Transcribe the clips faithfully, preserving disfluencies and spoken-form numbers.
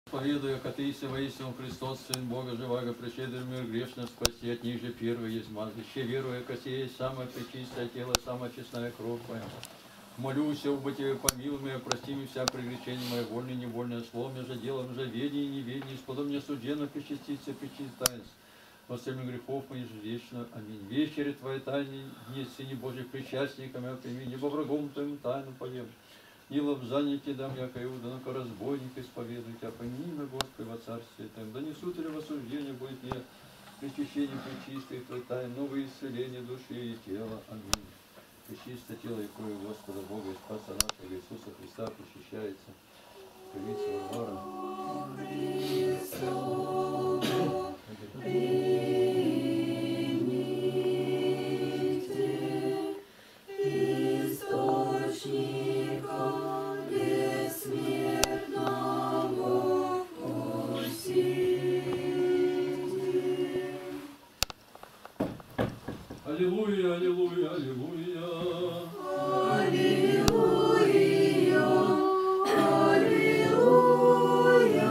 Поведаю, катыся воистину Христос, Сын Бога живаго, пришедший в мир грешно спаси, от них же первый есть мазаще, веруя, косе есть самое пречистое тело, самая честная кровь Твоя. Молюсь, об Тебе помилуй меня, прости мне вся прегрешение мое, вольное и невольное, словом же, делом же, ведение и неведение, исподом мне суждено причаститься, причистаясь. Во всеми грехов моих же вечно. Аминь. Вечере Твоей тайны, дни Сыне Божьих причастникам, я прими, небо врагом Твоим тайну поем. И лобзание Тебе дам, яко Иуда, но разбойник исповедуй Тебя, помяни меня, Господи, во Царстве Твоем. Да несут ли в осуждение будет мне причащение причистых Твоей тайны, новое исцеление души и тела. Аминь. Пречисто тело и кровь Господа Бога и Спаса нашего Иисуса Христа причащается. Кровица Варвара. Аллилуйя, аллилуйя, аллилуйя. Аллилуйя, аллилуйя,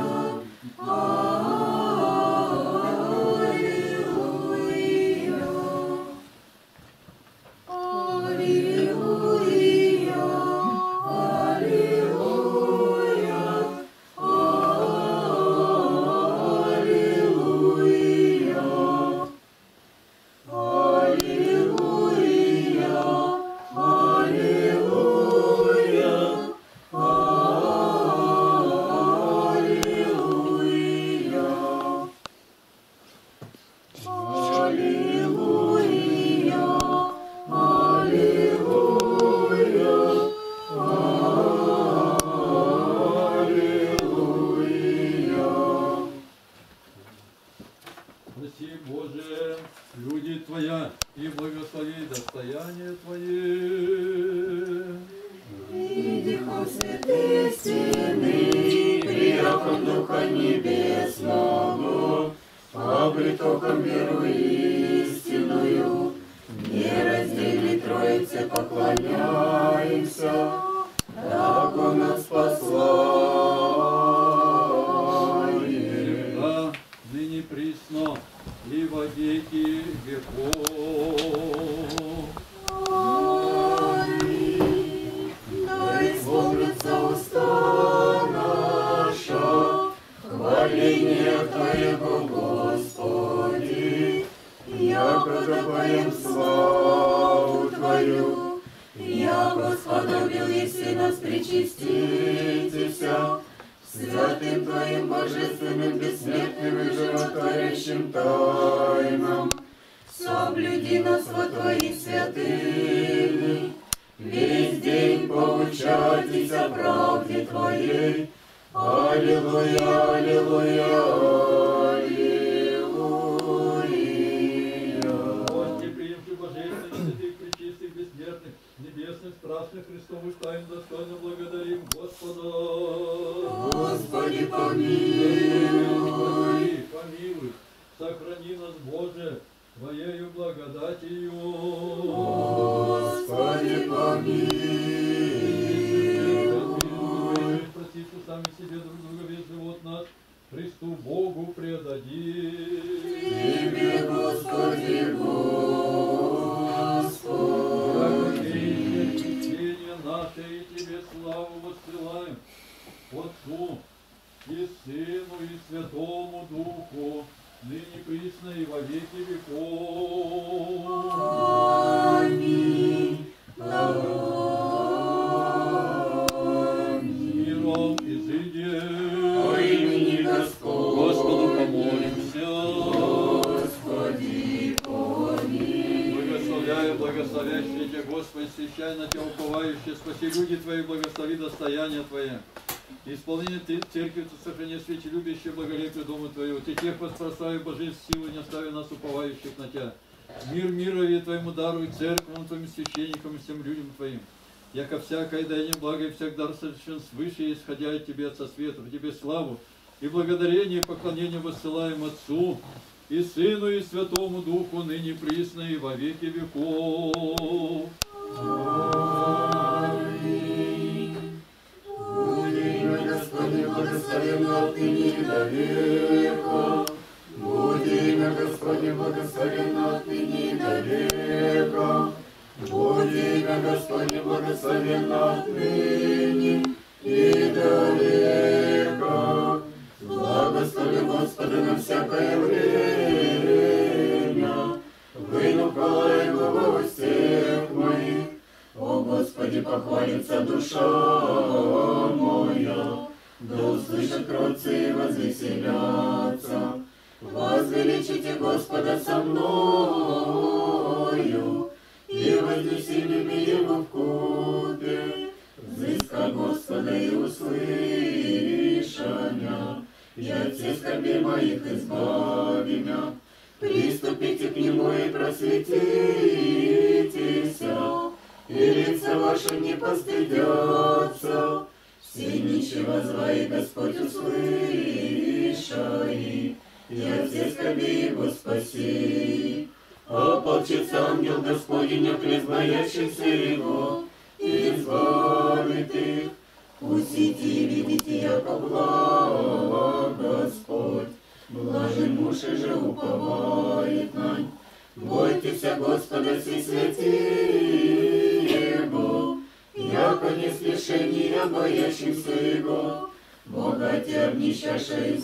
Прости, Боже, люди Твоя, и благослови достояние Твое. И Духом Святых стены, прияком Духа Небесного, а притоком веру истинную, нераздельной Троице поклоняемся, так Он нас послает. Да, ныне присно и во веки веков. Аминь. Да исполнится уста наша, хваление Твоего, Господи, яко допоем славу Твою, яко сподобил еси нас причаститеся, святым Твоим божественным, бессмертным и животворящим тайнам, соблюди нас во Твои святыни, весь день поучайтесь о правде Твоей. Аллилуйя, аллилуйя, аллилуйя. Господи, приемши божественных, святых, пречистых, бессмертных, небесных, страшных, Христовых тайн, достойно благодарим Господа. Господи, помилуй. Помилуй, сохрани нас, Боже, Твоею благодатью. Господи, помилуй. Простите сами себе друг друга весь живот наш, Христу Богу предадим. Тебе, Господи, Господи. Чтение наше и Тебе славу воссылаем, Отцу и Сыну и Святому Духу, ныне присно и во веки веков. Аминь. Миром изыди. Во имени Господь. Господу помолимся. Господи, помилуй. Благословляю, благословящие Тебя, Господи, свящай на Тебя уповающие, спаси люди Твои, благослови достояние Твое. Исполнение Ты, Церкви, сохрани свечи, любящие благолепие Дома Твоего. Ты тех воспрослави божеств силы, не остави нас уповающих на Тебя. Мир мирове Твоему даруй, церквам Твоим священникам и всем людям Твоим. Яко всякое даяние благо и всяк дар совершен свыше, исходя от Тебе, Отца Света, в Тебе славу и благодарение и поклонение воссылаем Отцу и Сыну и Святому Духу, ныне присно и во веки веков. Аминь. Будет имя Господне благословенно отныне века. Будь имя Господне благословенно отныне и до века. Будь имя Господне благословенно отныне и до века. Благослови Господа на всякое время. Вынукай его всех моих. О Господи, похвалится душа моя. Да услышат кротцы и возвеселятся. Возвеличите Господа со мною, и вознесем его в купе. Взыска Господа и услышания, и от всех скорбей моих избави мя. Приступите к нему и просветитесь, и лица ваши не постыдятся. Все нищие возвай, Господь услышай, и от всех скорбей его спаси. Ополчится ангел Господень, окрест боящихся его, и избавит их. Усите и видите, яко благ Господь, блажен муж и же уповает нань. Бойтесь Господа, все святые его, яко не слишение боящихся его. Богатя обнищаша и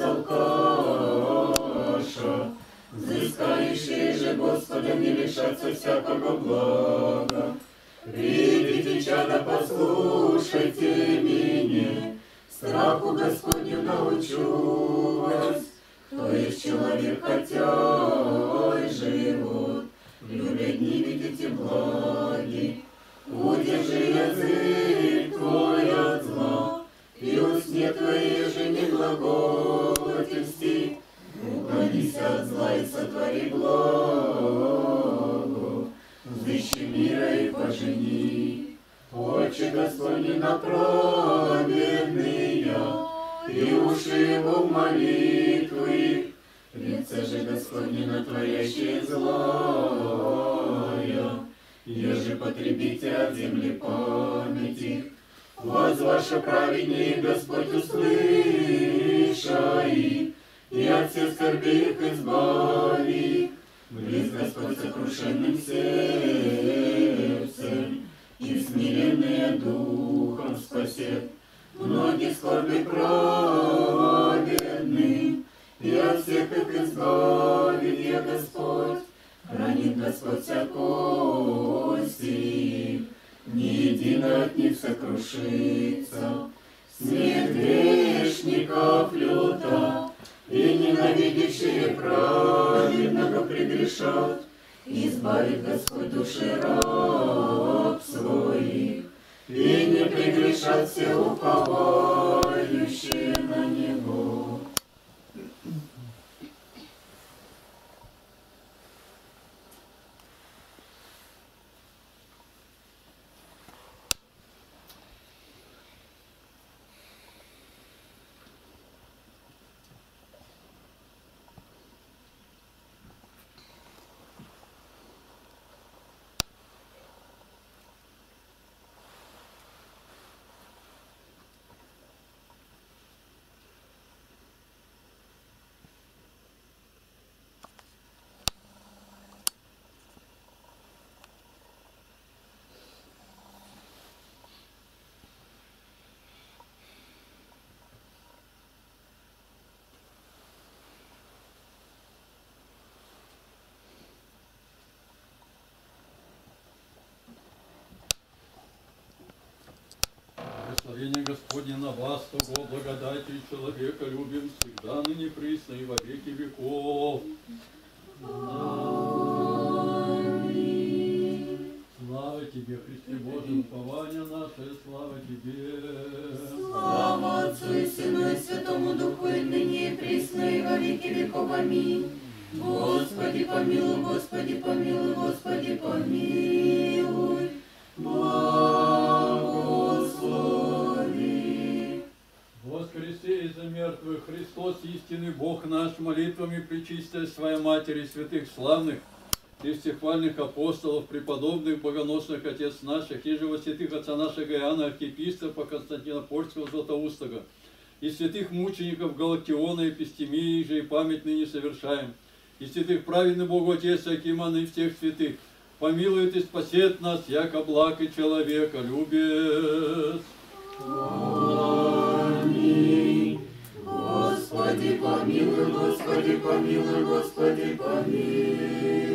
залкаша, взыскающие же Господа не лишатся всякого блага. Видите, чадо, послушайте меня, страху Господню научу вас. То есть человек, хотя и живут, любят не видите благи. Удержи язык твой от зла, и усне твои же не глаголотельсти. Уклонись от зла и сотвори благо, взыщи мира и пожени. Очи Господни на праведные, и уши его в молитвы. Лица же Господни на творящие злая, еже потребите от земли памяти. Возваше праведнее Господь услышай, и от всех скорбей их избави. Близ Господь сокрушенным сердцем, и смиренные духом спасет. Многие скорби праведны, и от всех их избавит я Господь. Хранит Господь вся кости, ни едино от них сокрушится. Смех грешников люта, и ненавидящие праведного прегрешат. Избавит Господь души раб своих, и не прегрешат все уповающие на Него. Благословение Господне на вас, того благодати человека любим всегда, ныне присно и во веки веков. Аминь. Слава Тебе, Христе Божий, упование наше, слава Тебе. Слава Отцу и Сыну и Святому Духу, и ныне и присно и во веки веков. Аминь. Господи помилуй, Господи помилуй, Господи помилуй. Благослови. Воскресе из мертвых Христос, истинный Бог наш, молитвами пречистой Своей Матери, святых славных и всехвальных апостолов, преподобных, богоносных отец наших, и же во святых отца нашего Иоанна, архиепископа Константинопольского Златоустого, и святых мучеников Галактиона и Пестемии же и память ныне совершаем, и святых праведный Богу Отец Акиман и всех святых, помилует и спасет нас, яко благ и человека любец. Аминь. Господи помилуй, Господи помилуй, Господи помилуй.